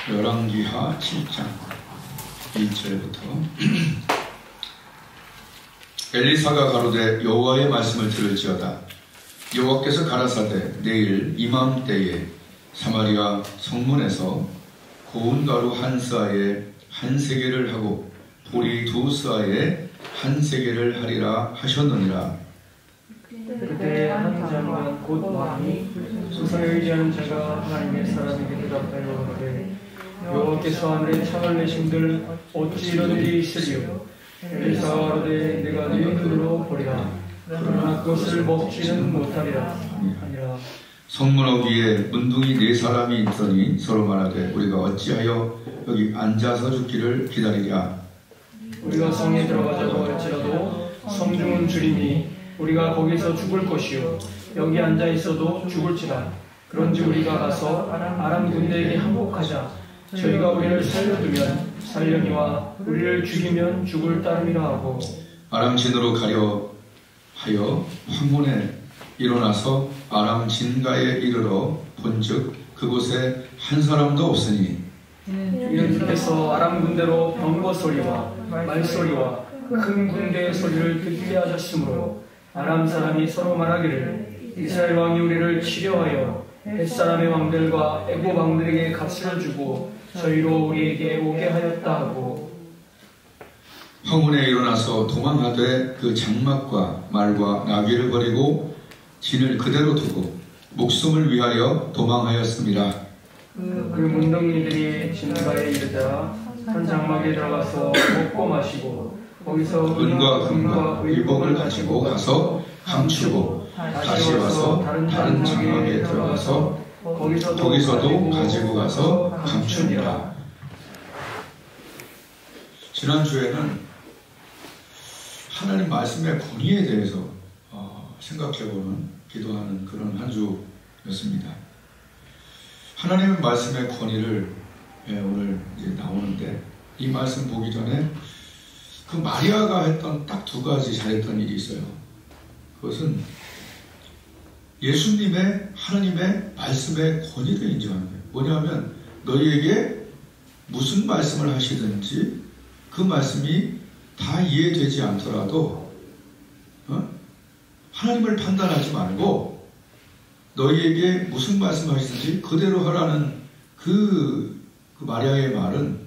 열왕기하 7장 1절부터 엘리사가 가로되 여호와의 말씀을 들을지어다. 여호와께서 가라사대 내일 이맘때에 사마리아 성문에서 고운 가루 한 스아에 한 세겔을 하고 보리 두 스아에 한 세겔을 하리라 하셨느니라. 그때 한 장관 곧 왕이 수사에 의지하는 자가 하나님의 사람에게 대답하여 가로되 여호와께서 하늘에 창을 내심들 어찌 이런 일이 있으리요. 엘리사가 가로되 내가 네 눈으로 보리라. 그러나 그것을 먹지는 못하리라 하니라. 성문어귀에 문둥이 네 사람이 있더니 서로 말하되 우리가 어찌하여 여기 앉아서 죽기를 기다리랴. 우리가 성에 들어가자고 할지라도 성중은 주리니 우리가 거기서 죽을 것이요 여기 앉아 있어도 죽을지라. 그런지 우리가 가서 아람 군대에게 항복하자. 저희가 우리를 살려두면 살려니와 우리를 죽이면 죽을 따름이라 하고. 아람 진으로 가려 하여 황혼에 일어나서 아람 진가에 이르러 본즉 그곳에 한 사람도 없으니 이는 주께서 아람 군대로 병거 소리와 말소리와 큰 군대의 소리를 듣게 하셨으므로 아람 사람이 서로 말하기를 이스라엘 왕이 우리를 치려하여 햇사람의 왕들과 애굽 왕들에게 값을 주고 저희로 우리에게 오게 하였다 하고. 황혼에 일어나서 도망하되 그 장막과 말과 나귀를 버리고 진을 그대로 두고 목숨을 위하여 도망하였습니다. 그 문둥이들이 진가에 이르자 한 장막에 들어가서 먹고 마시고 거기서 은과 금과 의복을 가지고 가서 감추고 다시 와서 다른 장막에 들어가서 거기서도 가지고 가서 감춥니다. 지난주에는 하나님 말씀의 권위에 대해서 생각해보는 기도하는 그런 한 주였습니다. 하나님의 말씀의 권위를 오늘 이제 나오는데 이 말씀 보기 전에 그 마리아가 했던 딱 두 가지 잘했던 일이 있어요. 그것은 예수님의 하나님의 말씀의 권위를 인정하는 거예요. 뭐냐면 너희에게 무슨 말씀을 하시든지 그 말씀이 다 이해되지 않더라도 하나님을 판단하지 말고 너희에게 무슨 말씀을 하시든지 그대로 하라는 그 마리아의 말은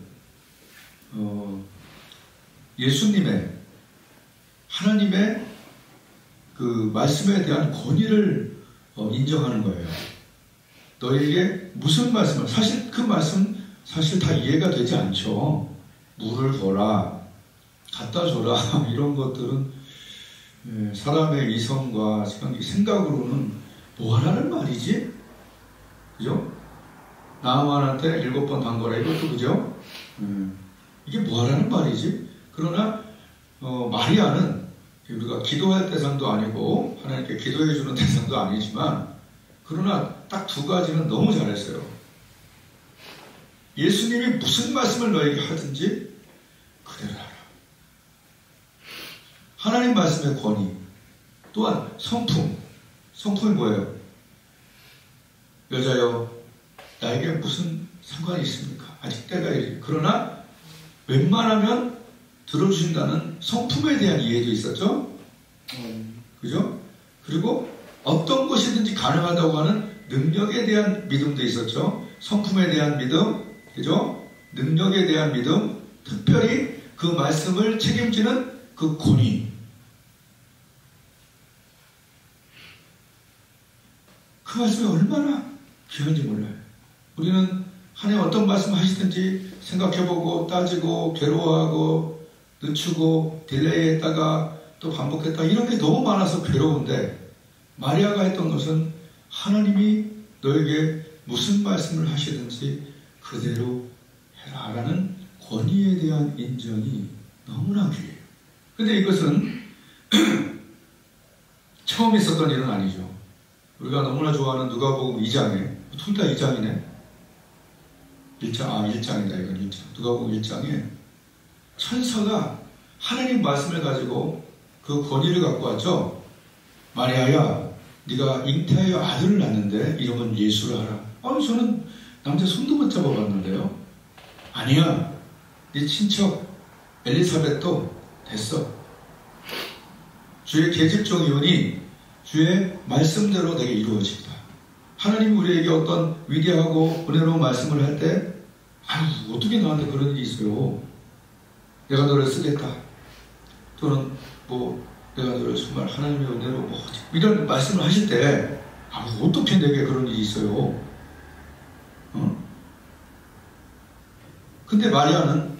예수님의 하나님의 그 말씀에 대한 권위를 인정하는 거예요. 너희에게 무슨 말씀을, 사실 그 말씀 사실 다 이해가 되지 않죠. 물을 줘라, 갖다 줘라 이런 것들은 사람의 이성과 생각으로는 뭐 하라는 말이지? 그죠? 나아만한테 7번 단거라 이것도 그죠? 이게 뭐 하라는 말이지? 그러나 마리아는 우리가 기도할 대상도 아니고 하나님께 기도해 주는 대상도 아니지만 그러나 딱 두 가지는 너무 잘했어요. 예수님이 무슨 말씀을 너에게 하든지 그대로 하라. 하나님 말씀의 권위, 또한 성품이 뭐예요? 여자여 나에게 무슨 상관이 있습니까? 아직 때가 이르. 그러나 웬만하면 들어주신다는 성품에 대한 이해도 있었죠? 그죠? 그리고 어떤 것이든지 가능하다고 하는 능력에 대한 믿음도 있었죠? 성품에 대한 믿음, 그죠? 능력에 대한 믿음, 특별히 그 말씀을 책임지는 그 권위. 그 말씀이 얼마나 귀한지 몰라요. 우리는 한 해 어떤 말씀 하시든지 생각해보고 따지고 괴로워하고 늦추고 딜레이했다가 또 반복했다가 이런 게 너무 많아서 괴로운데 마리아가 했던 것은 하나님이 너에게 무슨 말씀을 하시든지 그대로 해라라는 권위에 대한 인정이 너무나 귀해요. 근데 이것은 처음 있었던 일은 아니죠. 우리가 너무나 좋아하는 누가복음 2장에 둘 다 2장이네. 1장이다. 이건 1장. 누가복음 1장에 천사가 하나님 말씀을 가지고 그 권위를 갖고 왔죠. 마리아야, 네가 잉태하여 아들을 낳는데 이름은 예수를 하라. 아니 저는 남자 손도 못 잡아봤는데요. 아니야, 네 친척 엘리사벳도 됐어. 주의 계집종 이혼이 주의 말씀대로 내게 이루어진다. 하나님이 우리에게 어떤 위대하고 은혜로운 말씀을 할 때, 아유, 어떻게 나한테 그런 일이 있어요? 내가 너를 쓰겠다. 또는 내가 너를 정말 하나님의 은혜로 이런 말씀을 하실 때, 어떻게 내게 그런 일이 있어요? 근데 마리아는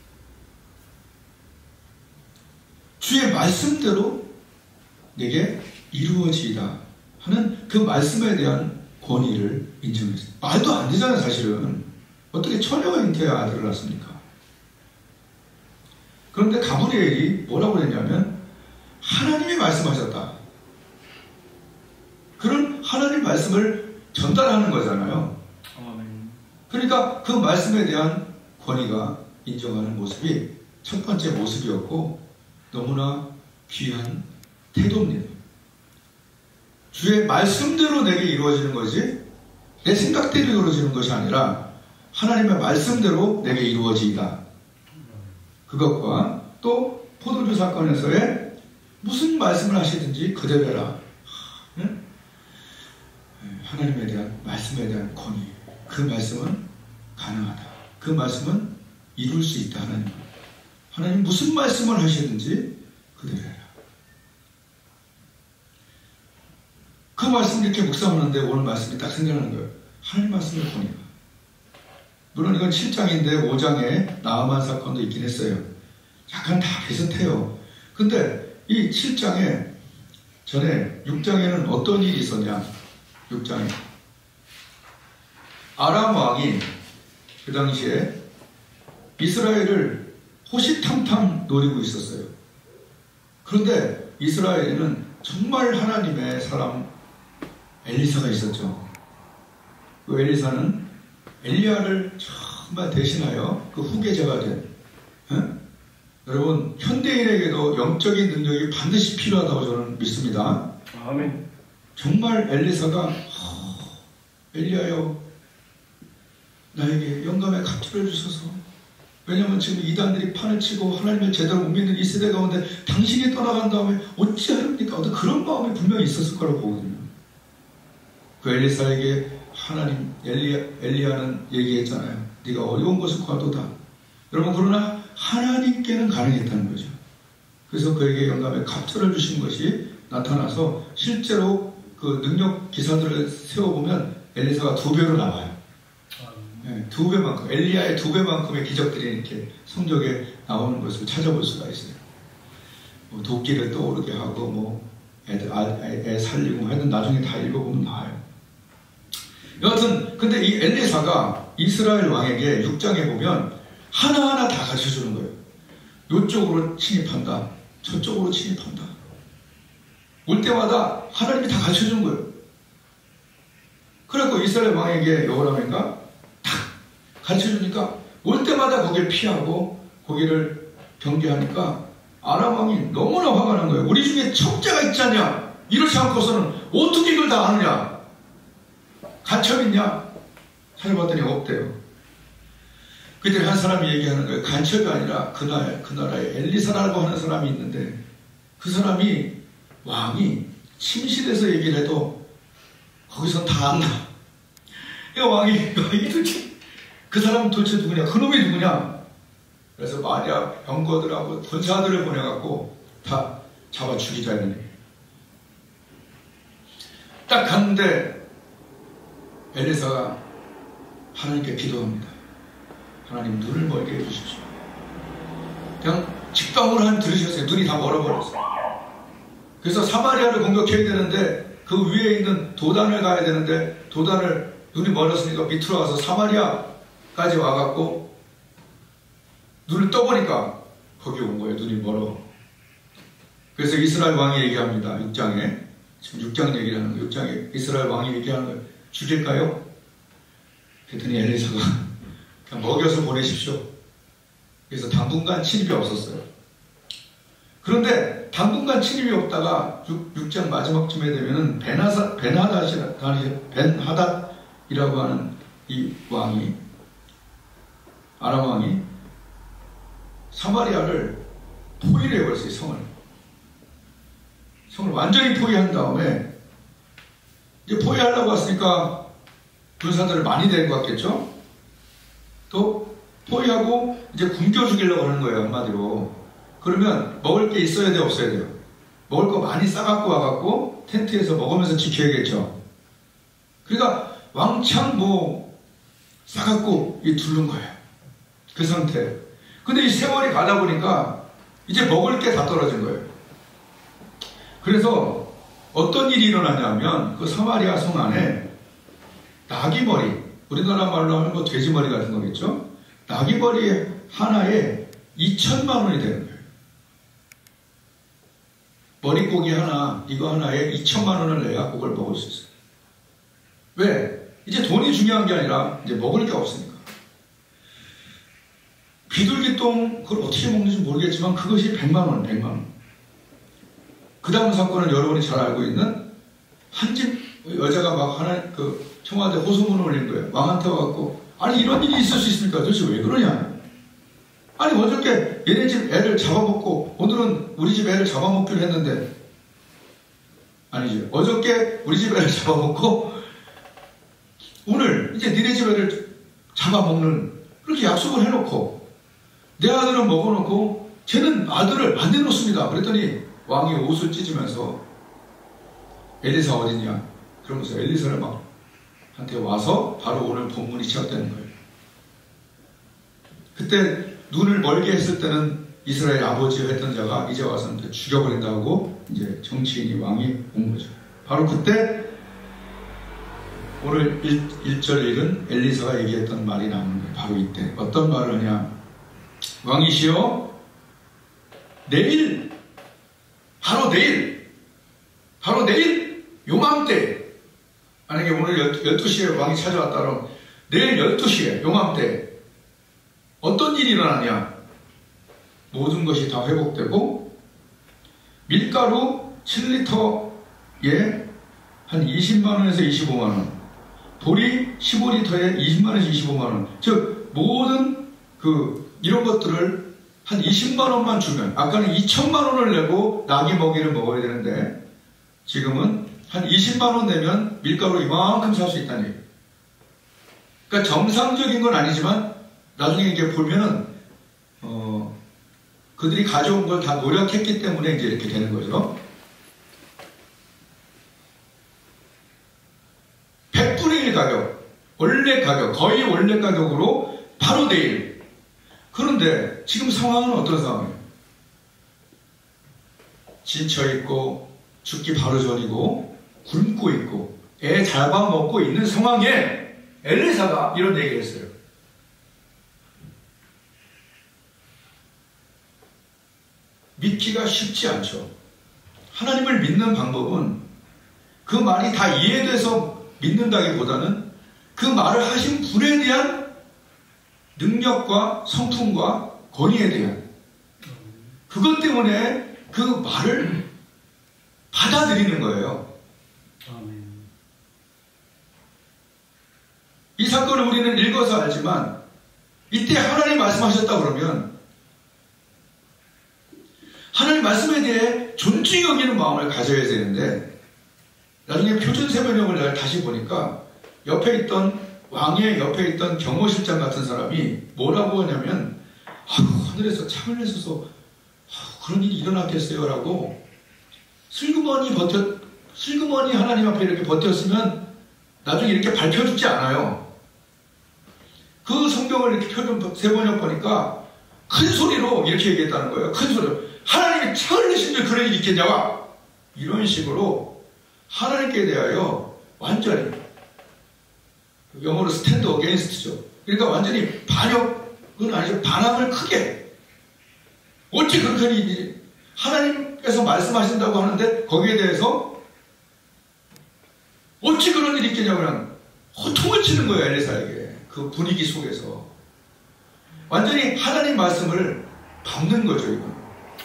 주의 말씀대로 내게 이루어지이다 하는 그 말씀에 대한 권위를 인정했어요. 말도 안 되잖아요, 사실은. 어떻게 처녀가 잉태해야 아들을 낳습니까? 그런데 가브리엘이 뭐라고 했냐면, 하나님이 말씀하셨다. 그런 하나님 말씀을 전달하는 거잖아요. 그러니까 그 말씀에 대한 권위가 인정하는 모습이 첫 번째 모습이었고, 너무나 귀한 태도입니다. 주의 말씀대로 내게 이루어지는 거지, 내 생각대로 이루어지는 것이 아니라 하나님의 말씀대로 내게 이루어지이다. 그것과 또 포도주 사건에서의 무슨 말씀을 하시든지 그대로 해라. 하나님에 대한 말씀에 대한 권위, 그 말씀은 가능하다. 그 말씀은 이룰 수 있다. 하나님 무슨 말씀을 하시든지 그대로 해라. 그 말씀을 이렇게 묵상하는데 오늘 말씀이 딱 생각나는 거예요. 하나님 말씀을 보니까. 물론 이건 7장인데 5장에 나아만 사건도 있긴 했어요. 약간 다 비슷해요. 근데 이 7장에 전에 6장에는 어떤 일이 있었냐? 6장에 아람 왕이 그 당시에 이스라엘을 호시탐탐 노리고 있었어요. 그런데 이스라엘에는 정말 하나님의 사람 엘리사가 있었죠. 그 엘리사는 엘리야를 정말 대신하여 그 후계자가 된, 여러분, 현대인에게도 영적인 능력이 반드시 필요하다고 저는 믿습니다. 아멘. 정말 엘리사가 엘리야여, 나에게 영감의 갑주를 주소서. 왜냐하면 지금 이단들이 판을 치고 하나님을 제대로 못 믿는 이 세대 가운데 당신이 떠나간 다음에 어찌하렵니까? 어떤 그런 마음이 분명히 있었을 거라고 보거든요. 그 엘리사에게 하나님, 엘리야는 얘기했잖아요. 네가 어려운 것을 과도다. 여러분, 그러나 하나님께는 가능했다는 거죠. 그래서 그에게 영감의 갑절을 주신 것이 나타나서 실제로 그 능력 기사들을 세워보면 엘리사가 2배로 나와요. 네, 2배만큼, 엘리야의 2배만큼의 기적들이 이렇게 성경에 나오는 것을 찾아볼 수가 있어요. 도끼를 떠오르게 하고, 애 살리고 하여튼 나중에 다 읽어보면 나와요. 여하튼, 근데 이 엘리사가 이스라엘 왕에게 6장에 보면 하나하나 다 가르쳐주는 거예요. 이쪽으로 침입한다. 저쪽으로 침입한다. 올 때마다 하나님이 다 가르쳐주는 거예요. 그래서 이스라엘 왕에게 여호람인가 딱 가르쳐주니까 올 때마다 거기를 피하고 거기를 경계하니까 아람 왕이 너무나 화가 난 거예요. 우리 중에 첩자가 있지 않냐? 이렇지 않고서는 어떻게 이걸 다 아느냐? 간첩 있냐? 찾아봤더니 없대요. 그들이 한 사람이 얘기하는 거예요. 간첩이 아니라 그 나라에 엘리사라고 하는 사람이 있는데 그 사람이 왕이 침실에서 얘기를 해도 거기서 다 안다. 왕이 도대체 그 사람은 도대체 누구냐? 그놈이 누구냐? 그래서 만약 병거들하고 군사들을 보내갖고 다 잡아 죽이자 했는데 딱 갔는데 엘리사가 하나님께 기도합니다. 하나님 눈을 멀게 해주십시오. 그냥 직방으로 하나님 들으셨어요. 눈이 다 멀어버렸어요. 그래서 사마리아를 공격해야 되는데 그 위에 있는 도단을 가야 되는데 도단을 눈이 멀었으니까 밑으로 가서 사마리아까지 와갖고 눈을 떠보니까 거기 온 거예요. 눈이 멀어. 그래서 이스라엘 왕이 얘기합니다. 6장에 지금 6장 얘기를 하는 거예요. 6장에 이스라엘 왕이 얘기하는 거예요. 죽일까요? 그랬더니 엘리사가 그냥 먹여서 보내십시오. 그래서 당분간 침입이 없었어요. 그런데 당분간 침입이 없다가 6장 마지막쯤에 되면은 벤하닷이라고 하는 이 왕이 아람 왕이 사마리아를 포위를 해버렸어요. 성을 완전히 포위한 다음에 이제 포위하려고 왔으니까 군사들을 많이 데리고 왔겠죠. 또 포위하고 이제 굶겨 죽이려고 하는 거예요. 한마디로. 그러면 먹을 게 있어야 돼요, 없어야 돼요? 먹을 거 많이 싸갖고 와갖고 텐트에서 먹으면서 지켜야겠죠. 그러니까 왕창 싸갖고 두른 거예요. 그 상태. 근데 이 세월이 가다 보니까 이제 먹을 게 다 떨어진 거예요. 그래서 어떤 일이 일어나냐면 그 사마리아 성 안에 나귀머리, 우리나라 말로 하면 돼지머리 같은 거겠죠? 나귀머리 하나에 2천만 원이 되는 거예요. 머릿고기 하나, 이거 하나에 2천만 원을 내야 그걸 먹을 수 있어요. 왜? 이제 돈이 중요한 게 아니라 이제 먹을 게 없으니까. 비둘기똥 그걸 어떻게 먹는지 모르겠지만 그것이 100만 원, 100만 원. 그 다음 사건은 여러분이 잘 알고 있는 한 집 여자가 막 청와대 호소문을 올린 거예요. 왕한테 와갖고 아니 이런 일이 있을 수 있습니까? 도대체 왜 그러냐? 아니 어저께 얘네 집 애를 잡아먹고 오늘은 우리 집 애를 잡아먹기로 했는데 아니죠. 어저께 우리 집 애를 잡아먹고 오늘 이제 니네 집 애를 잡아먹는 그렇게 약속을 해놓고 내 아들은 먹어놓고 쟤는 아들을 안 내놓습니다. 그랬더니 왕이 옷을 찢으면서 엘리사 어디냐? 그러면서 엘리사를 막 한테 와서 바로 오늘 본문이 시작되는 거예요. 그때 눈을 멀게 했을 때는 이스라엘 아버지가 했던 자가 이제 와서는 죽여버린다고 이제 정치인이 왕이 온 거죠. 바로 그때 오늘 1절 1은 엘리사가 얘기했던 말이 나오는 거예요. 바로 이때 어떤 말을 하냐? 왕이시여 내일 바로 내일 요맘때 만약에 오늘 12시에 왕이 찾아왔다 그러면 내일 12시에 요맘때 어떤 일이 일어나냐? 모든 것이 다 회복되고 밀가루 7리터에 한 20만원에서 25만원, 보리 15리터에 20만원에서 25만원, 즉 모든 이런 것들을 한 20만원만 주면, 아까는 2천만원을 내고 나귀 먹이를 먹어야 되는데 지금은 한 20만원 내면 밀가루 이만큼 살 수 있다는 얘기예요. 그러니까 정상적인 건 아니지만 나중에 이게 보면은 그들이 가져온 걸 다 노력했기 때문에 이제 이렇게 되는 거죠. 100분의 1 가격, 원래 가격, 거의 원래 가격으로 바로 내일. 그런데 지금 상황은 어떤 상황이에요? 지쳐있고 죽기 바로 전이고 굶고 있고 애 잡아먹고 있는 상황에 엘리사가 이런 얘기를 했어요. 믿기가 쉽지 않죠. 하나님을 믿는 방법은 그 말이 다 이해돼서 믿는다기보다는 그 말을 하신 분에 대한 능력과 성품과 권위에 대한 그것 때문에 그 말을 받아들이는 거예요. 이 사건을 우리는 읽어서 알지만 이때 하나님 말씀하셨다 그러면 하나님 말씀에 대해 존중히 여기는 마음을 가져야 되는데 나중에 표준세번역을 내가 다시 보니까 왕의 옆에 있던 경호실장 같은 사람이 뭐라고 하냐면 하늘에서 창을 내서서 그런 일이 일어났겠어요 라고 슬그머니 하나님 앞에 이렇게 버텼으면 나중에 이렇게 밝혀주지 않아요. 그 성경을 이렇게 세번역 보니까 큰 소리로 이렇게 얘기했다는 거예요. 큰 소리로 하나님이 창을 내신 줄 그런 일이 있겠냐고 이런 식으로 하나님께 대하여 완전히 영어로 스탠드 어게인스트죠. 그러니까 완전히 반역은 아니죠. 반항을 크게 어찌 그렇게 일이 하나님께서 말씀하신다고 하는데 거기에 대해서 어찌 그런 일이 있겠냐고 그냥 호통을 치는 거예요. 엘리사에게. 그 분위기 속에서 완전히 하나님 말씀을 밟는 거죠. 이건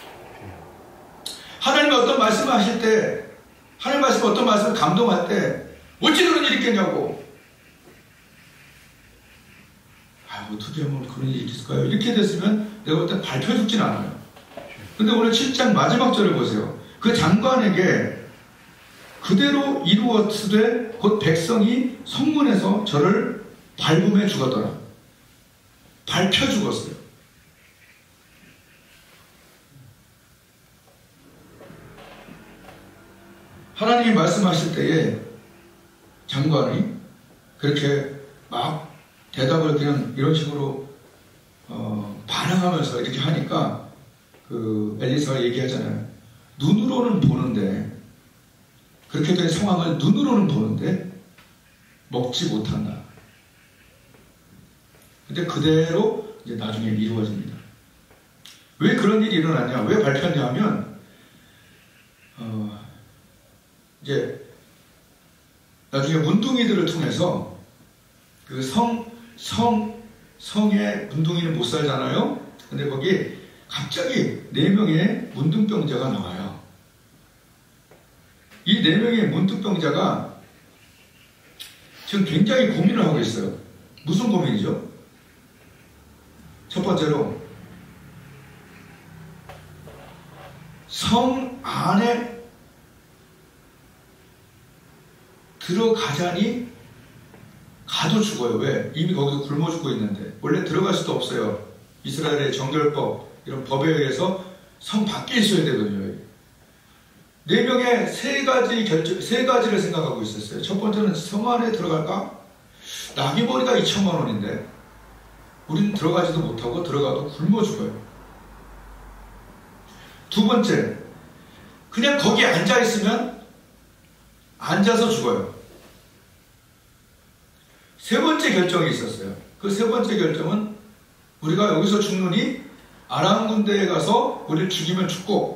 하나님이 어떤 말씀을 하실 때 하나님 말씀 어떤 말씀을 감동할 때 어찌 그런 일이 있겠냐고 어떻게 하면 그런 일이 있을까요? 이렇게 됐으면 내가 볼 때 밟혀 죽진 않아요. 근데 오늘 7장 마지막 절을 보세요. 그 장관에게 그대로 이루었으되 곧 백성이 성문에서 저를 밟음에 죽었더라. 밟혀 죽었어요. 하나님이 말씀하실 때에 장관이 그렇게 막 대답을 그냥 이런 식으로 반항하면서 이렇게 하니까 그 엘리사가 얘기하잖아요. 눈으로는 보는데, 그렇게 된 상황을 눈으로는 보는데 먹지 못한다. 근데 그대로 이제 나중에 이루어집니다. 왜 그런 일이 일어났냐? 왜 발표했냐 하면 이제 나중에 문둥이들을 통해서 그 성에 문둥이는 못 살잖아요. 근데 거기 갑자기 4명의 문둥병자가 나와요. 이 4명의 문둥병자가 지금 굉장히 고민을 하고 있어요. 무슨 고민이죠? 첫 번째로 성 안에 들어가자니 가도 죽어요. 왜? 이미 거기서 굶어 죽고 있는데. 원래 들어갈 수도 없어요. 이스라엘의 정결법, 이런 법에 의해서 성 밖에 있어야 되거든요. 4명의 세 가지를 생각하고 있었어요. 첫 번째는 성 안에 들어갈까? 나귀머리가 2천만 원인데 우리는 들어가지도 못하고 들어가도 굶어 죽어요. 두 번째, 그냥 거기 앉아 있으면 앉아서 죽어요. 세 번째 결정이 있었어요. 그 세 번째 결정은 우리가 여기서 죽느니 아람 군대에 가서 우리를 죽이면 죽고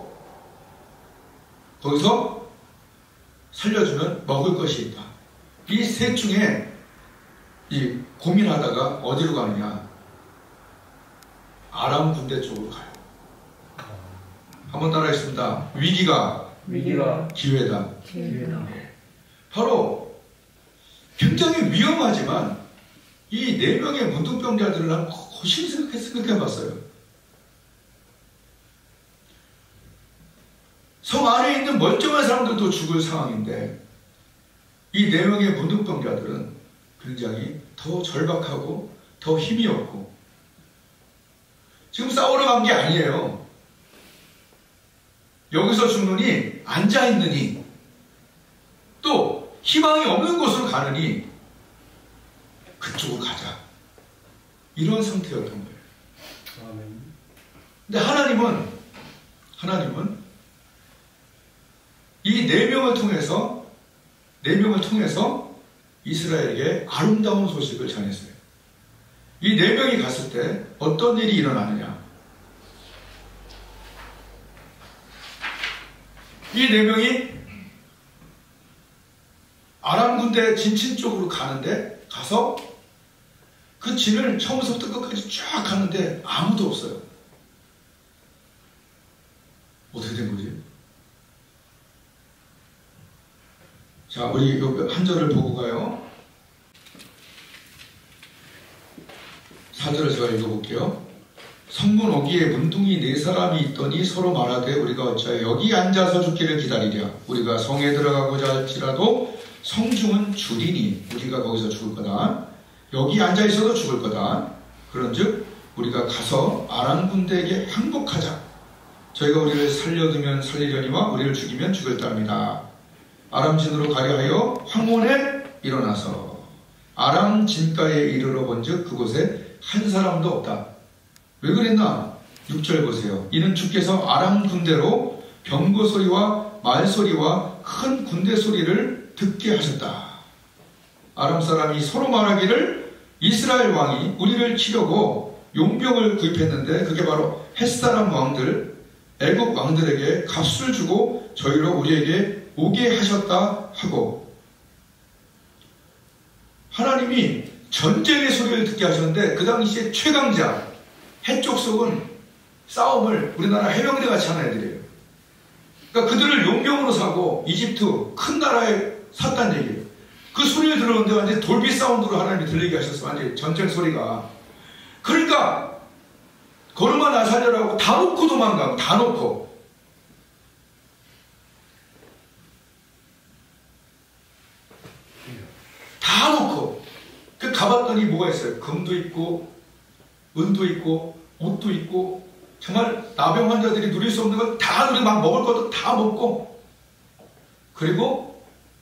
거기서 살려주면 먹을 것이 있다. 이 셋 중에 이 고민하다가 어디로 가느냐? 아람 군대 쪽으로 가요. 한번 따라하겠습니다. 위기가 기회다. 바로 굉장히 위험하지만 이 4명의 문둥병자들을 난 고심히 생각해봤어요. 성 안에 있는 멀쩡한 사람들도 죽을 상황인데 이 4명의 문둥병자들은 굉장히 더 절박하고 더 힘이 없고 지금 싸우러 간 게 아니에요. 여기서 죽느니 앉아있느니 또 희망이 없는 곳으로 가느니 그쪽으로 가자. 이런 상태였던 거예요. 아멘. 근데 하나님은 이 4명을 통해서 이스라엘에게 아름다운 소식을 전했어요. 이 4명이 갔을 때 어떤 일이 일어나느냐? 이 4명이 아람 군대 진친 쪽으로 가서 그 진을 처음부터 끝까지 쫙 가는데 아무도 없어요. 어떻게 된 거지? 자, 우리 한 절을 보고 가요. 4절을 제가 읽어볼게요. 성문 오기에 문둥이 4사람이 있더니 서로 말하되 우리가 어찌하여 여기 앉아서 죽기를 기다리랴. 우리가 성에 들어가고자 할지라도 성중은 줄이니 우리가 거기서 죽을 거다. 여기 앉아 있어도 죽을 거다. 그런즉 우리가 가서 아람 군대에게 항복하자. 저희가 우리를 살려두면 살리려니와 우리를 죽이면 죽을 따름이다. 아람 진으로 가려 하여 황혼에 일어나서 아람 진가에 이르러 본즉 그곳에 한 사람도 없다. 왜 그랬나? 6절 보세요. 이는 주께서 아람 군대로 병거 소리와 말 소리와 큰 군대 소리를 듣게 하셨다. 아람 사람이 서로 말하기를 이스라엘 왕이 우리를 치려고 용병을 구입했는데 그게 바로 햇사람 왕들, 애국 왕들에게 값을 주고 저희로 우리에게 오게 하셨다 하고 하나님이 전쟁의 소리를 듣게 하셨는데 그 당시에 최강자 해쪽 속은 싸움을 우리나라 해병대 같이 하는 애들이에요. 그러니까 그들을 용병으로 사고 이집트 큰 나라에 샀다는 얘기예요. 그 소리를 들었는데 완전 돌비 사운드로 하나님이 들리게 하셨어요. 완전 전쟁 소리가. 그러니까 걸음아 나 살려라고 다 놓고 도망가고 다 놓고. 다 놓고. 그 가봤더니 뭐가 있어요? 금도 있고 은도 있고 옷도 있고 정말 나병 환자들이 누릴 수 없는 걸 다 누리고 막 먹을 것도 다 먹고, 그리고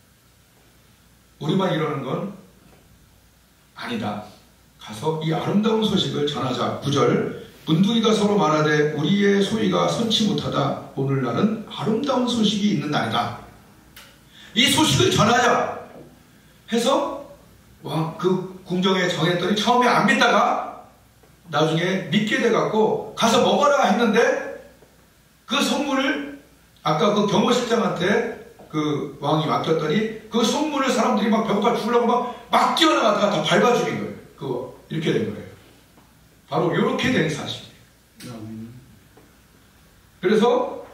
우리만 이러는 건 아니다. 가서 이 아름다운 소식을 전하자. 9절 문둥이가 서로 말하되 우리의 소리가 선치 못하다. 오늘날은 아름다운 소식이 있는 날이다. 이 소식을 전하자 해서 그 궁정에 정했더니 처음에 안 믿다가 나중에 믿게 돼갖고 가서 먹어라 했는데, 그 선물을 아까 그 경호실장한테 그 왕이 맡겼더니 그 선물을 사람들이 막 배고파 죽으려고 막 뛰어나가다가 다 밟아 죽인 거예요. 그거 이렇게 된 거예요. 바로 이렇게 된 사실이에요. 그래서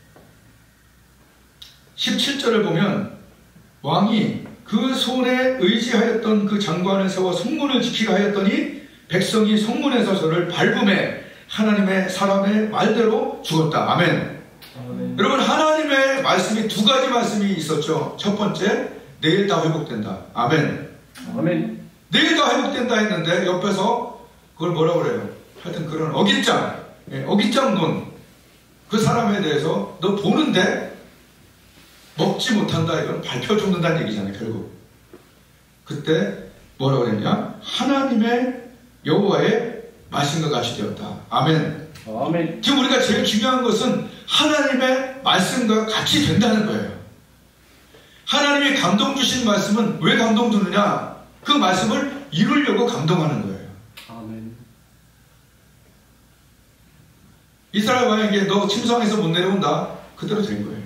17절을 보면 왕이 그 손에 의지하였던 그 장관을 세워 성문을 지키게 하였더니 백성이 성문에서 저를 밟음에 하나님의 사람의 말대로 죽었다. 아멘. 아멘. 여러분, 하나님의 말씀이 두 가지 말씀이 있었죠. 첫 번째, 내일 다 회복된다. 아멘. 아멘. 내일 다 회복된다 했는데 옆에서 그걸 뭐라고 그래요? 하여튼 그런 어깃장 논 그 사람에 대해서 너 보는데 먹지 못한다. 이건 밟혀 죽는다는 얘기잖아요. 결국 그때 뭐라고 그랬냐? 하나님의 여호와의 말씀과 같이 되었다. 아멘. 아멘. 지금 우리가 제일 중요한 것은 하나님의 말씀과 같이 된다는 거예요. 하나님이 감동 주신 말씀은 왜 감동 주느냐? 그 말씀을 이루려고 감동하는 거예요. 아멘. 이스라엘 왕에게 너 침상에서 못 내려온다. 그대로 된 거예요.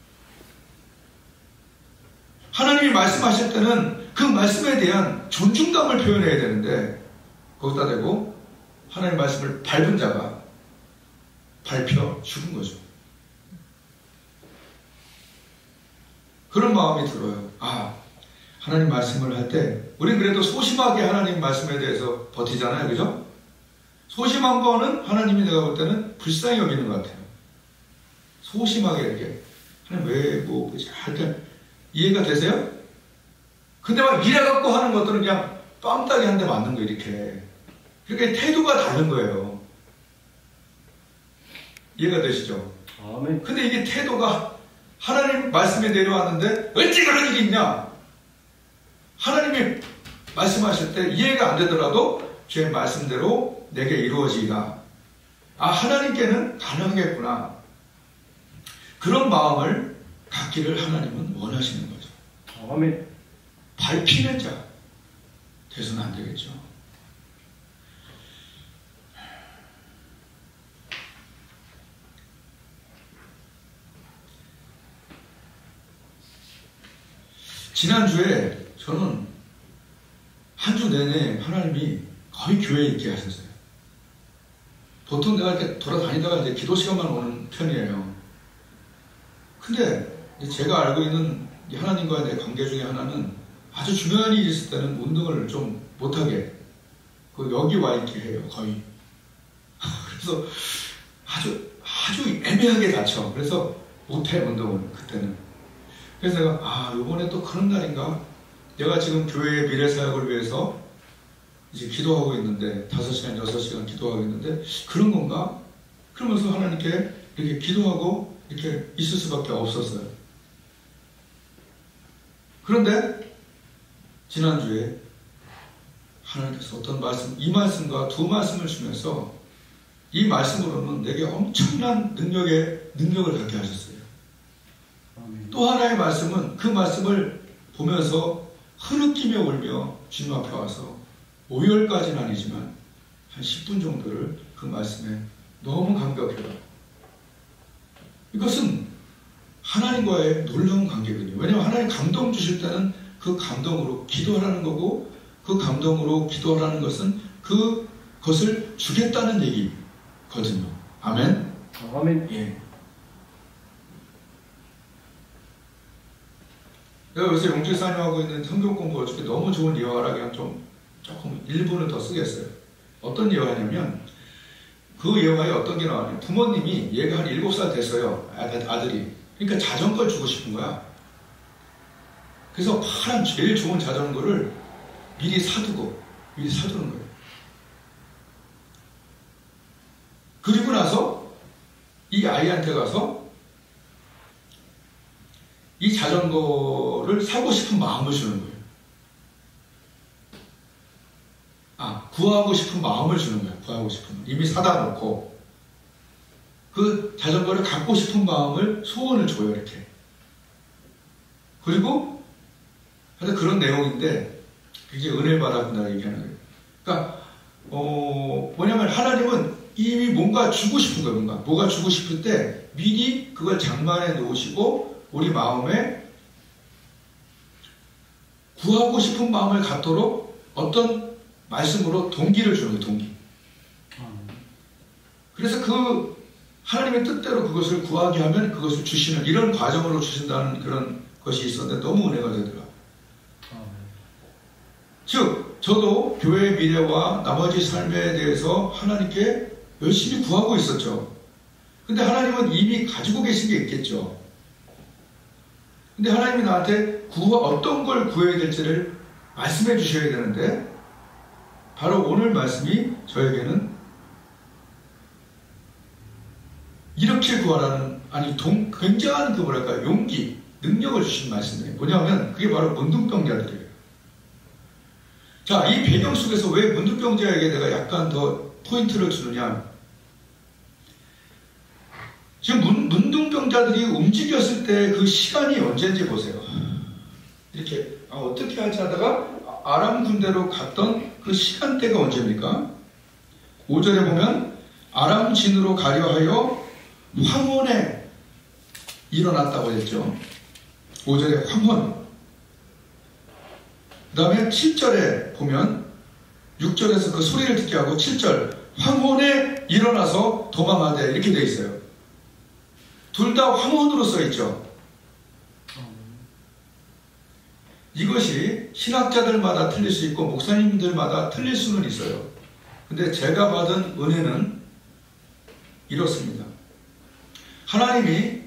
하나님이 말씀하실 때는 그 말씀에 대한 존중감을 표현해야 되는데 거기다 대고 하나님 말씀을 밟은 자가 밟혀 죽은 거죠. 그런 마음이 들어요. 하나님 말씀을 할 때 우린 그래도 소심하게 하나님 말씀에 대해서 버티잖아요. 그죠? 소심한 거는 하나님이 내가 볼 때는 불쌍히 여기는 것 같아요. 소심하게 이렇게 하나님 왜 뭐지 할 때 이해가 되세요? 근데 막 이래갖고 하는 것들은 그냥 뺨따기 한 대 맞는 거 이렇게. 그러니까 태도가 다른 거예요. 이해가 되시죠? 아멘. 근데 이게 태도가 하나님 말씀에 내려왔는데 어찌 그런 일이 있냐? 하나님이 말씀하실 때 이해가 안 되더라도 제 말씀대로 내게 이루어지리라. 하나님께는 가능하겠구나. 그런 마음을 갖기를 하나님은 원하시는 거죠. 아멘. 밟히는 자 돼서는 안 되겠죠. 지난주에 저는 한 주 내내 하나님이 거의 교회에 있게 하셨어요. 보통 내가 이렇게 돌아다니다가 이제 기도 시간만 오는 편이에요. 근데 제가 알고 있는 하나님과의 내 관계 중에 하나는 아주 중요한 일이 있을 때는 운동을 좀 못하게 여기 와 있게 해요. 거의. 그래서 아주 애매하게 다쳐. 그래서 못해 운동을 그때는. 그래서 내가 이번에 또 그런 날인가? 내가 지금 교회의 미래 사역을 위해서 이제 기도하고 있는데 5시간, 6시간 기도하고 있는데 그런 건가? 그러면서 하나님께 이렇게 기도하고 이렇게 있을 수밖에 없었어요. 그런데 지난주에 하나님께서 어떤 말씀, 이 말씀과 두 말씀을 주면서 이 말씀으로는 내게 엄청난 능력을 갖게 하셨어요. 또 하나의 말씀은 그 말씀을 보면서 흐느끼며 울며 주님 앞에 와서 5열까지는 아니지만 한 10분 정도를 그 말씀에 너무 감격해요. 이것은 하나님과의 놀라운 관계거든요. 왜냐하면 하나님 감동 주실 때는 그 감동으로 기도하라는 거고, 그 감동으로 기도하라는 것은 그것을 주겠다는 얘기거든요. 아멘? 아멘. 예. 내가 요새 용질사님하고 있는 성경 공부 어저께 너무 좋은 이화라 그냥 조금 1분을 더 쓰겠어요. 어떤 예화냐면 그 예화에 어떤 게 나와요? 부모님이 얘가 한 7살 됐어요. 아들이. 그러니까 자전거를 주고 싶은 거야. 그래서 파란 제일 좋은 자전거를 미리 사두는 거예요. 그리고 나서 이 아이한테 가서 이 자전거를 사고 싶은 마음을 주는 거예요. 구하고 싶은 마음을 주는 거예요. 구하고 싶은 마음. 이미 사다 놓고 그 자전거를 갖고 싶은 마음을 소원을 줘요. 이렇게. 그리고 하여튼 그런 내용인데 굉장히 은혜 받았구나 얘기하는 거예요. 그러니까 뭐냐면 하나님은 이미 뭔가 주고 싶은 거예요. 뭐가 주고 싶을 때 미리 그걸 장만해 놓으시고 우리 마음에 구하고 싶은 마음을 갖도록 어떤 말씀으로 동기를 주는 거예요. 동기. 그래서 그 하나님의 뜻대로 그것을 구하게 하면 그것을 주시는 이런 과정으로 주신다는 그런 것이 있었는데 너무 은혜가 되더라. 즉 저도 교회의 미래와 나머지 삶에 대해서 하나님께 열심히 구하고 있었죠. 근데 하나님은 이미 가지고 계신 게 있겠죠. 근데 하나님이 나한테 어떤 걸 구해야 될지를 말씀해 주셔야 되는데 바로 오늘 말씀이 저에게는 이렇게 구하라는 굉장한 용기, 능력을 주신 말씀이에요. 뭐냐면 그게 바로 문둥병자들이에요. 자, 이 배경 속에서 왜 문둥병자에게 내가 약간 더 포인트를 주느냐. 지금 문둥병자들이 움직였을 때 그 시간이 언제인지 보세요. 이렇게 어떻게 하지 하다가 아람 군대로 갔던 그 시간대가 언제입니까? 5절에 보면 아람 진으로 가려 하여 황혼에 일어났다고 했죠. 5절에 황혼. 그 다음에 7절에 보면 6절에서 그 소리를 듣게 하고 7절 황혼에 일어나서 도망하되 이렇게 되어 있어요. 둘 다 황혼으로 써있죠. 이것이 신학자들마다 틀릴 수 있고 목사님들마다 틀릴 수는 있어요. 근데 제가 받은 은혜는 이렇습니다. 하나님이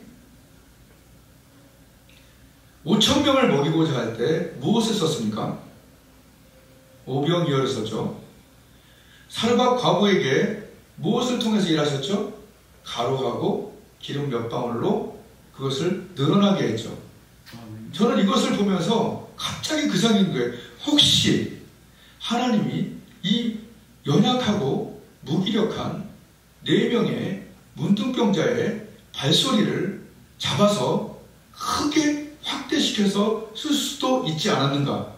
5,000명을 먹이고자 할 때 무엇을 썼습니까? 오병이어를 썼죠. 사르밧 과부에게 무엇을 통해서 일하셨죠? 가루하고 기름 몇 방울로 그것을 늘어나게 했죠. 저는 이것을 보면서 갑자기 그 생각이 든 거예요. 혹시 하나님이 이 연약하고 무기력한 4명의 문둥병자의 발소리를 잡아서 크게 확대시켜서 쓸 수도 있지 않았는가?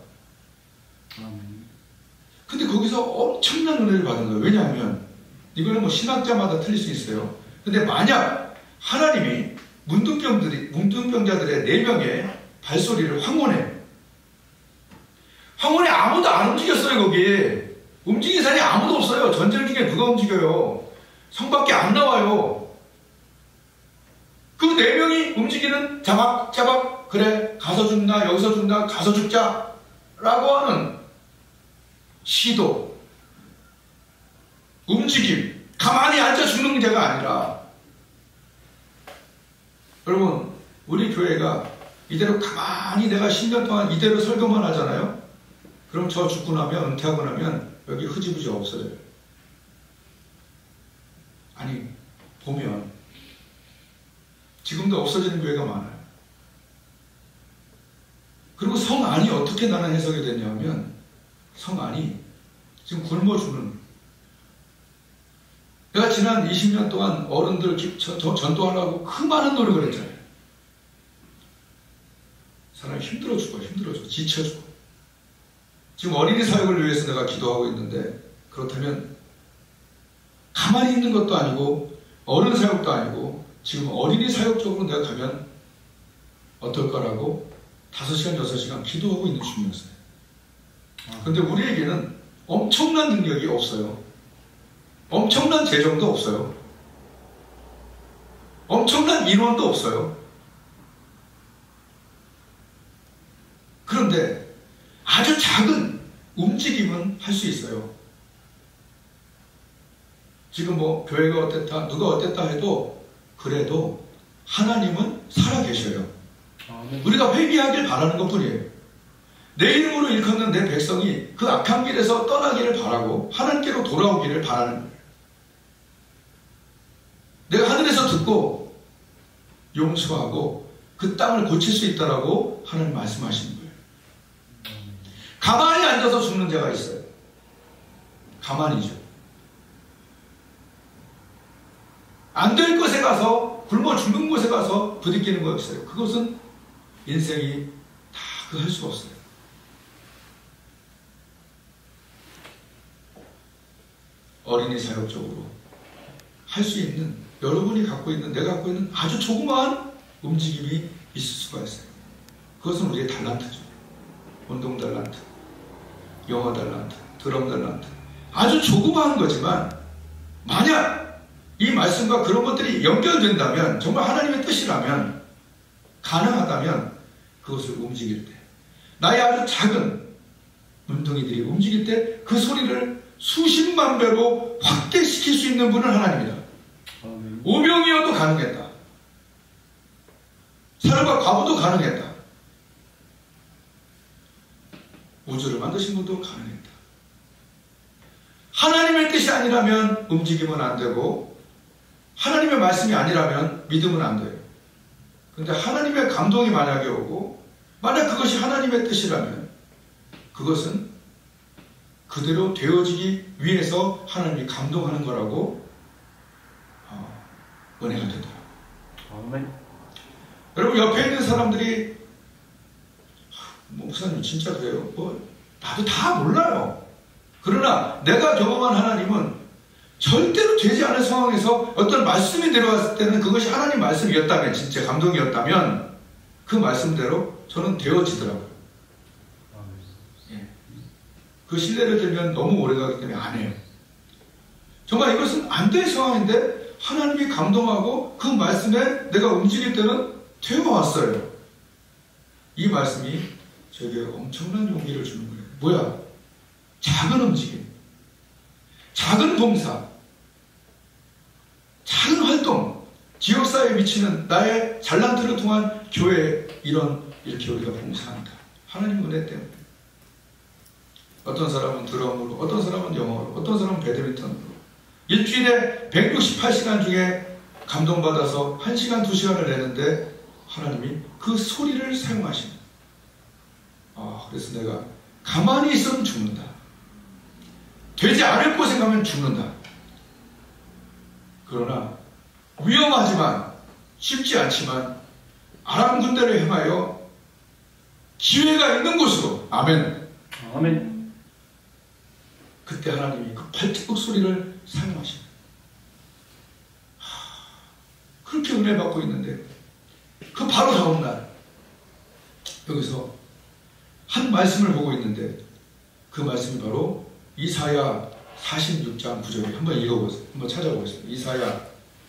근데 거기서 엄청난 은혜를 받은 거예요. 왜냐하면 이거는 신학자마다 틀릴 수 있어요. 근데 만약 하나님이 문둥병자들의 4명의 발소리를 황혼에 아무도 안 움직였어요. 거기에 움직인 사람이 아무도 없어요. 전쟁 중에 누가 움직여요? 성밖에 안 나와요. 그 4명이 움직이는 자박 그래 가서 죽나 여기서 죽나 가서 죽자 라고 하는 시도 움직임 가만히 앉아 죽는 문제가 아니라 여러분 우리 교회가 이대로 가만히 내가 10년 동안 이대로 설교만 하잖아요. 그럼 저 죽고 나면 은퇴하고 나면 여기 흐지부지 없어져요. 아니 보면 지금도 없어지는 교회가 많아요. 그리고 성안이 어떻게 나는 해석이 됐냐면 성안이 지금 굶어 죽는 내가 지난 20년 동안 어른들 전도하려고 그 많은 노력을 했잖아요. 사람이 힘들어 죽어 지쳐 죽어. 지금 어린이 사역을 위해서 내가 기도하고 있는데 그렇다면 가만히 있는 것도 아니고 어른 사역도 아니고 지금 어린이 사역 쪽으로 내가 가면 어떨까라고 5시간 6시간 기도하고 있는 중이었어요. 근데 우리에게는 엄청난 능력이 없어요. 엄청난 재정도 없어요. 엄청난 인원도 없어요. 그런데 아주 작은 움직임은 할 수 있어요. 지금 뭐 교회가 어땠다, 누가 어땠다 해도 그래도 하나님은 살아계셔요. 우리가 회개하길 바라는 것뿐이에요. 내 이름으로 일컫는 내 백성이 그 악한 길에서 떠나기를 바라고 하나님께로 돌아오기를 바라는 거예요. 내가 하늘에서 듣고 용서하고 그 땅을 고칠 수 있다라고 하나님 말씀하시는 거예요. 가만히 앉아서 죽는 자가 있어요. 가만히죠. 안 될 곳에 가서 굶어 죽는 곳에 가서 부딪히는 거 있어요. 그것은 인생이 다 그 할 수가 없어요. 어린이 사역적으로 할 수 있는, 여러분이 갖고 있는, 내가 갖고 있는 아주 조그마한 움직임이 있을 수가 있어요. 그것은 우리의 달란트죠. 운동 달란트, 영어 달란트, 드럼 달란트. 아주 조그마한 거지만 만약 이 말씀과 그런 것들이 연결된다면, 정말 하나님의 뜻이라면, 가능하다면 그것을 움직일 때, 나의 아주 작은 눈덩이들이 움직일 때 그 소리를 수십만 배로 확대시킬 수 있는 분은 하나님이다. 오병이어도 가능했다. 사람과 과부도 가능했다. 우주를 만드신 분도 가능했다. 하나님의 뜻이 아니라면 움직이면 안 되고, 하나님의 말씀이 아니라면 믿으면 안 돼요. 그런데 하나님의 감동이 만약에 오고, 만약 그것이 하나님의 뜻이라면 그것은 그대로 되어지기 위해서 하나님이 감동하는 거라고 은혜가 되더라고요. 아멘. 여러분, 옆에 있는 사람들이 목사님 진짜 그래요? 나도 다 몰라요. 그러나 내가 경험한 하나님은 절대로 되지 않은 상황에서 어떤 말씀이 내려왔을 때는 그것이 하나님 말씀이었다면, 진짜 감동이었다면 그 말씀대로 저는 되어지더라고요. 그 신뢰를 들면 너무 오래가기 때문에 안 해요. 정말 이것은 안 될 상황인데 하나님이 감동하고 그 말씀에 내가 움직일 때는 되어왔어요. 이 말씀이 저에게 엄청난 용기를 주는 거예요. 뭐야? 작은 움직임, 작은 봉사, 작은 활동, 지역사회에 미치는 나의 잘난트를 통한 교회, 이렇게 우리가 봉사한다. 하나님 은혜 때문에. 어떤 사람은 드럼으로, 어떤 사람은 영어로, 어떤 사람은 배드민턴으로 일주일에 168시간 중에 감동받아서 1시간, 2시간을 내는데 하나님이 그 소리를 사용하십니다. 그래서 내가 가만히 있으면 죽는다. 되지 않을 곳에 가면 죽는다. 그러나 위험하지만 쉽지 않지만 아람 군대를 향하여 기회가 있는 곳으로, 아멘. 아멘. 그때 하나님이 그 발자국 소리를 사용하십니다. 그렇게 은혜 받고 있는데 그 바로 다음 날 여기서 한 말씀을 보고 있는데 그 말씀이 바로 이사야 46장 9절에 한번 읽어보세요. 한번 찾아보겠습니다. 이사야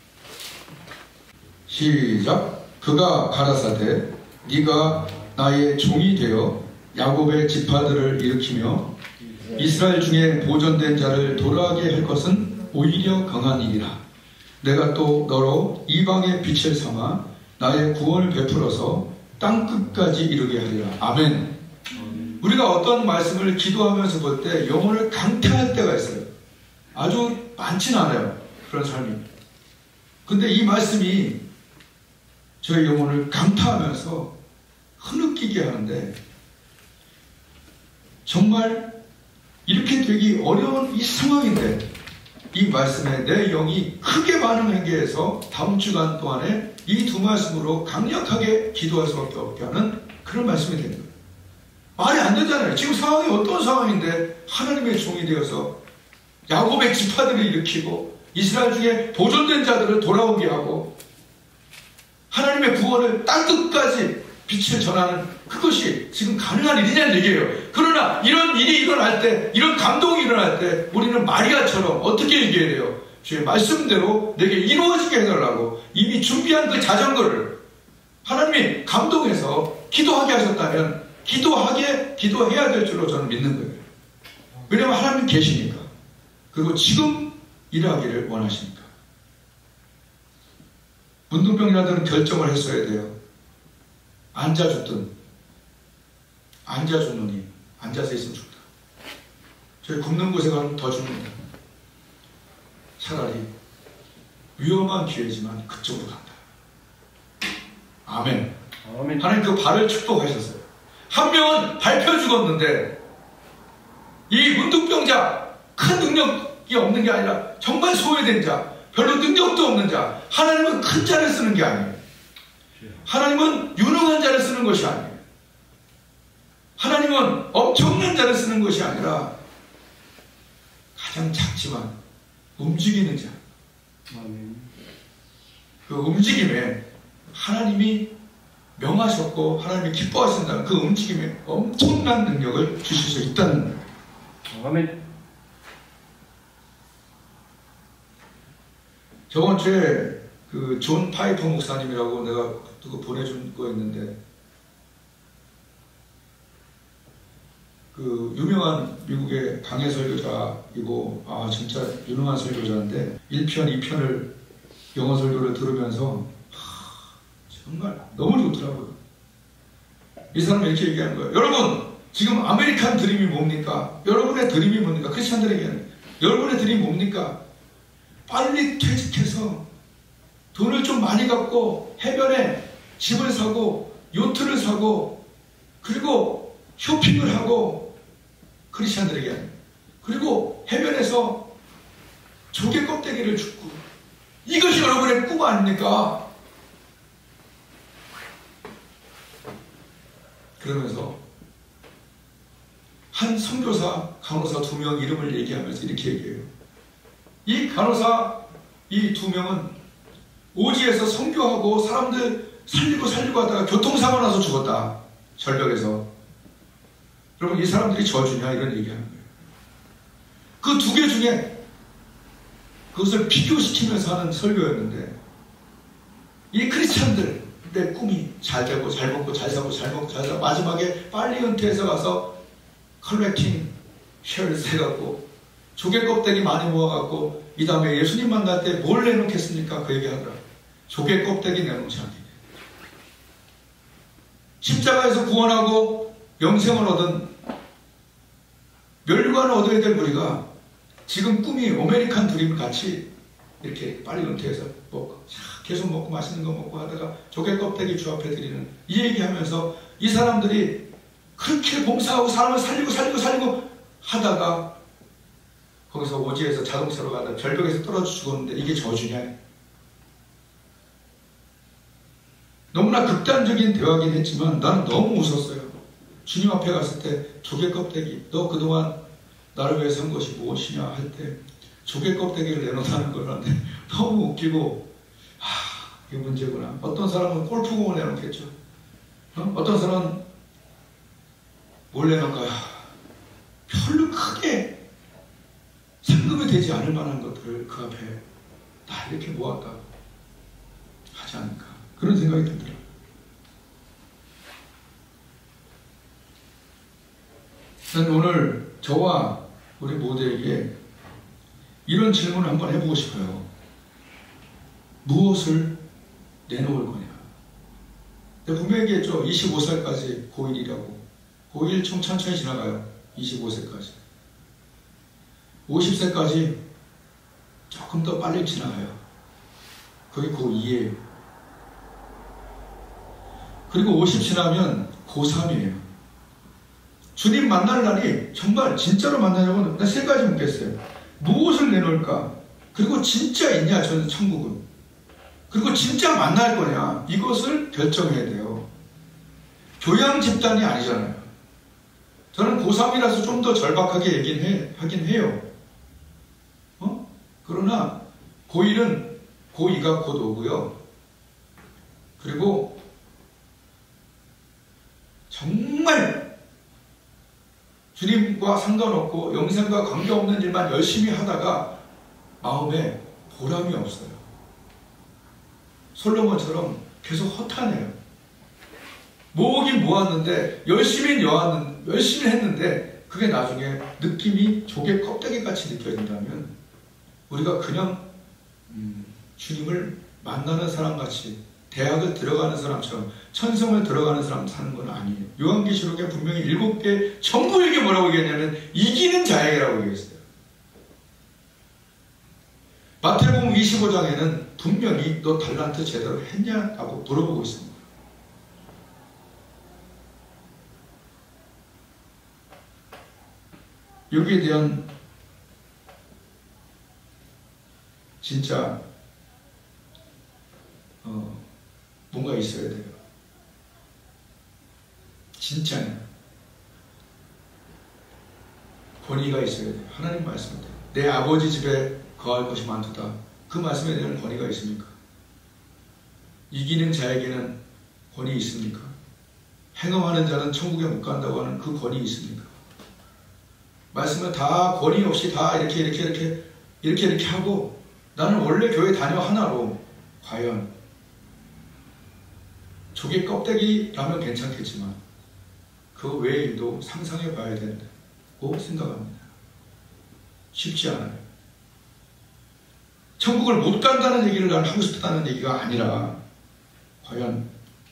시작. 그가 가라사대 네가 나의 종이 되어 야곱의 지파들을 일으키며 이스라엘 중에 보존된 자를 돌아가게 할 것은 오히려 강한 일이라. 내가 또 너로 이방의 빛을 삼아 나의 구원을 베풀어서 땅끝까지 이르게 하리라. 아멘. 우리가 어떤 말씀을 기도하면서 볼 때 영혼을 강타할 때가 있어요. 아주 많진 않아요. 그런 삶이. 근데 이 말씀이 저의 영혼을 강타하면서 흐느끼게 하는데, 정말 이렇게 되기 어려운 이 상황인데 이 말씀에 내 영이 크게 반응하게 해서 다음 주간 동안에 이 두 말씀으로 강력하게 기도할 수밖에 없게 하는 그런 말씀이 된 거예요. 말이 안 되잖아요. 지금 상황이 어떤 상황인데 하나님의 종이 되어서 야곱의 지파들을 일으키고 이스라엘 중에 보존된 자들을 돌아오게 하고 하나님의 구원을 땅끝까지 빛을 전하는 그것이 지금 가능한 일이냐는 얘기예요. 그러나 이런 일이 일어날 때, 이런 감동이 일어날 때 우리는 마리아처럼 어떻게 얘기해야 돼요? 주의 말씀대로 내게 이루어지게 해달라고 이미 준비한 그 자전거를 하나님이 감동해서 기도하게 하셨다면 기도해야 될 줄로 저는 믿는 거예요. 왜냐하면 하나님 계시니까. 그리고 지금 일하기를 원하십니까? 문둥병이라들은 결정을 했어야 돼요. 앉아 죽든 앉아 죽느니 앉아서 있으면 죽다. 저희 굶는 곳에 가면 더 죽는다. 차라리 위험한 기회지만 그쪽으로 간다. 아멘. 아멘. 하나님 그 발을 축복하셨어요. 한 명은 밟혀 죽었는데 이 문둥병자, 큰 능력이 없는 게 아니라 정말 소외된 자, 별로 능력도 없는 자, 하나님은 큰 자를 쓰는 게 아니에요. 하나님은 유능한 자를 쓰는 것이 아니에요. 하나님은 엄청난 자를 쓰는 것이 아니라 가장 작지만 움직이는 자. 아멘. 그 움직임에 하나님이 명하셨고 하나님이 기뻐하신다는 그 움직임에 엄청난 능력을 주실 수 있다는 거예요. 아멘. 저번 주에 그 존 파이퍼 목사님이라고 내가 그거 보내준 거 있는데, 그 유명한 미국의 강해 설교자이고 진짜 유능한 설교자인데 1편, 2편을 영어 설교를 들으면서 정말 너무 좋더라고요. 이 사람이 이렇게 얘기하는 거예요. 여러분, 지금 아메리칸 드림이 뭡니까? 여러분의 드림이 뭡니까? 크리스찬들에게는 여러분의 드림이 뭡니까? 빨리 퇴직해서 돈을 좀 많이 갖고 해변에 집을 사고 요트를 사고 그리고 쇼핑을 하고, 크리스찬들에게, 그리고 해변에서 조개 껍데기를 줍고, 이것이 여러분의 꿈 아닙니까? 그러면서 한 선교사, 간호사 2명 이름을 얘기하면서 이렇게 얘기해요. 이 간호사 이 2명은 오지에서 선교하고 사람들 살리고 하다가 교통사고 나서 죽었다. 절벽에서. 여러분, 이 사람들이 저주냐? 이런 얘기하는 거예요. 그 2개 중에 그것을 비교시키면서 하는 설교였는데, 이 크리스찬들 내 꿈이 잘 되고 잘 먹고 잘 사고 잘 먹고 잘 사고 마지막에 빨리 은퇴해서 가서 컬렉팅 쉐어를 해갖고 조개 껍데기 많이 모아갖고 이 다음에 예수님 만날 때 뭘 내놓겠습니까? 그 얘기하더라. 조개 껍데기 내놓지 않게. 십자가에서 구원하고 영생을 얻은 멸류관을 얻어야 될 우리가 지금 꿈이 아메리칸 드림 같이 이렇게 빨리 은퇴해서 먹고 계속 먹고 맛있는 거 먹고 하다가 조개 껍데기 주 앞에 드리는 이 얘기하면서 이 사람들이 그렇게 봉사하고 사람을 살리고 하다가 거기서 오지에서 자동차로 가다 절벽에서 떨어져 죽었는데 이게 저주냐? 너무나 극단적인 대화긴 했지만 나는 너무 웃었어요. 주님 앞에 갔을 때 조개 껍데기, 너 그동안 나를 위해서 한 것이 무엇이냐 할 때 조개 껍데기를 내놓다는 걸 하는데 너무 웃기고, 이게 문제구나. 어떤 사람은 골프공을 내놓겠죠. 어떤 사람은 뭘 내놓을까요? 별로 크게 상급이 되지 않을 만한 것들을 그 앞에 다 이렇게 모았다 하지 않을까, 그런 생각이 들더라고요. 저는 오늘 저와 우리 모두에게 이런 질문을 한번 해보고 싶어요. 무엇을 내놓을 거냐? 내가 분명히 얘기했죠. 25살까지 고1이라고. 고1 좀 천천히 지나가요. 25세까지. 50세까지 조금 더 빨리 지나가요. 그게 고2예요. 그리고 50 지나면 고3이에요. 주님 만날 날이 정말 진짜로 만나려면 나 3가지 묻겠어요. 무엇을 내놓을까? 그리고 진짜 있냐? 저는 천국은. 그리고 진짜 만날 거냐? 이것을 결정해야 돼요. 교양 집단이 아니잖아요. 저는 고3이라서 좀 더 절박하게 하긴 해요. 그러나 고1은 고2가 곧 오고요. 그리고 정말 주님과 상관없고 영생과 관계없는 일만 열심히 하다가 마음에 보람이 없어요. 솔로몬처럼 계속 허탄해요. 모으긴 모았는데 열심히 했는데 그게 나중에 느낌이 조개 껍데기같이 느껴진다면 우리가 그냥 주님을 만나는 사람같이 대학을 들어가는 사람처럼 천성을 들어가는 사람 사는 건 아니에요. 요한계시록에 분명히 7개 전부에게 뭐라고 얘기했냐면 이기는 자에게라고 얘기했어요. 마태복음 25장에는 분명히 너 달란트 제대로 했냐고 물어보고 있습니다. 여기에 대한 진짜 뭔가 있어야 돼요. 진짜냐? 권위가 있어야 돼요. 하나님 말씀을 내 아버지 집에 거할 것이 많도다. 그 말씀에 대한 권위가 있습니까? 이기는 자에게는 권위 있습니까? 행음하는 자는 천국에 못 간다고 하는 그 권위 있습니까? 말씀은 다 권위 없이 다 이렇게 하고 나는 원래 교회 다녀 하나로 과연 조개 껍데기라면 괜찮겠지만 그 외의 일도 상상해 봐야 된다고 생각합니다. 쉽지 않아요. 천국을 못 간다는 얘기를 난 하고 싶다는 얘기가 아니라 과연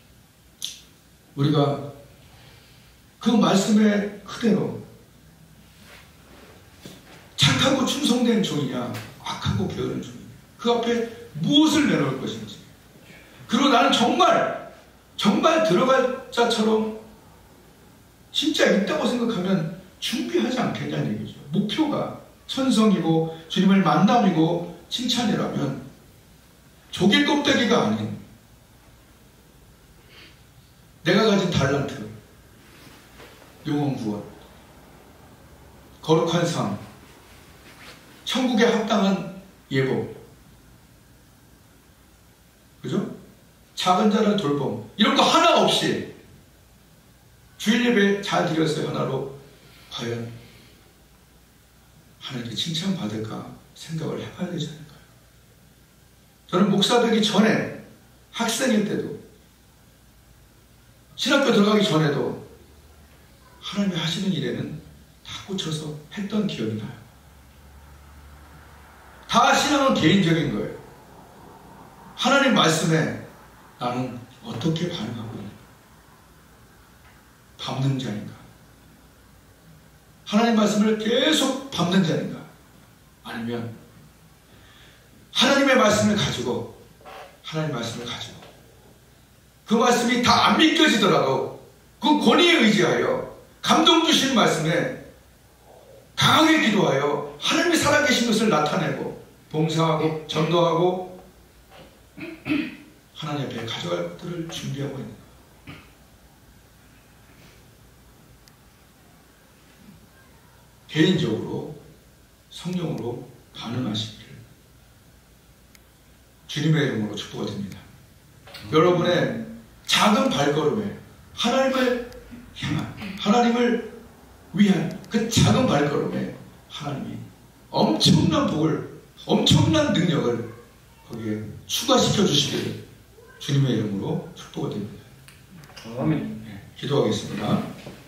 우리가 그 말씀에 그대로 착하고 충성된 종이냐 악하고 게으른 종이냐 그 앞에 무엇을 내놓을 것인지 그리고 나는 정말 들어갈 자처럼 진짜 있다고 생각하면 준비하지 않겠냐는 얘기죠. 목표가 천성이고 주님을 만남이고 칭찬이라면 조개 껍데기가 아닌 내가 가진 달란트, 영원 구원, 거룩한 삶, 천국에 합당한 예복, 그죠? 작은 자를 돌봄 이런 거 하나 없이 주일 예배 잘 드렸어요 하나로 과연 하나님께 칭찬받을까 생각을 해봐야 되지 않을까요? 저는 목사 되기 전에 학생일 때도 신학교 들어가기 전에도 하나님이 하시는 일에는 다 꽂혀서 했던 기억이 나요. 다 신앙은 개인적인 거예요. 하나님 말씀에 나는 어떻게 반응하고 있는가? 밟는 자인가? 하나님 말씀을 계속 밟는 자인가? 아니면 하나님의 말씀을 가지고 그 말씀이 다 안 믿겨지더라도 그 권위에 의지하여 감동 주신 말씀에 강하게 기도하여 하나님이 살아계신 것을 나타내고 봉사하고 전도하고 하나님 앞에 가져갈 것들을 준비하고 있는 거예요. 개인적으로 성령으로 반응하시기를 주님의 이름으로 축복드립니다. 여러분의 작은 발걸음에 하나님을 향한 하나님을 위한 그 작은 발걸음에 하나님이 엄청난 복을 엄청난 능력을 거기에 추가시켜 주시기를 주님의 이름으로 축복을 드립니다. 아멘. 기도하겠습니다.